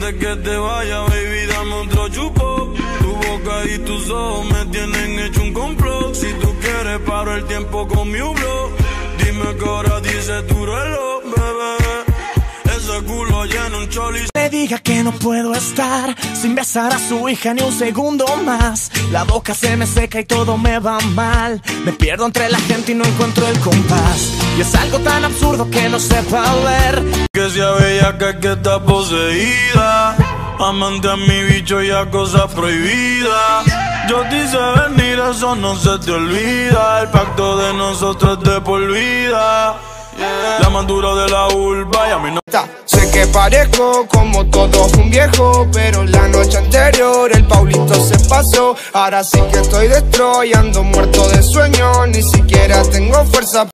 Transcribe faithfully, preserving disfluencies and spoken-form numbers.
antes que te vaya, baby, dame otro chupo. Tu boca y tus ojos me tienen hecho un complot. Si tú quieres paro el tiempo con mi hublot. Dime qué hora dice tu reloj, bebé. Ese culo llena un choli. Le diga que no puedo estar sin besar a su hija ni un segundo más. La boca se me seca y todo me va mal. Me pierdo entre la gente y no encuentro el compás. Y es algo tan absurdo que no sepa ver. Que sea bella que, que está poseída. Amante a mi bicho y a cosas prohibidas. Yo te hice venir, eso no se te olvida. El pacto de nosotros es de por vida. Yeah. La más dura de la urba y a mí no. Sé que parezco como todo un viejo, pero la noche anterior el Paulito se pasó. Ahora sí que estoy destroyando, muerto de sueño, ni siquiera tengo fuerza.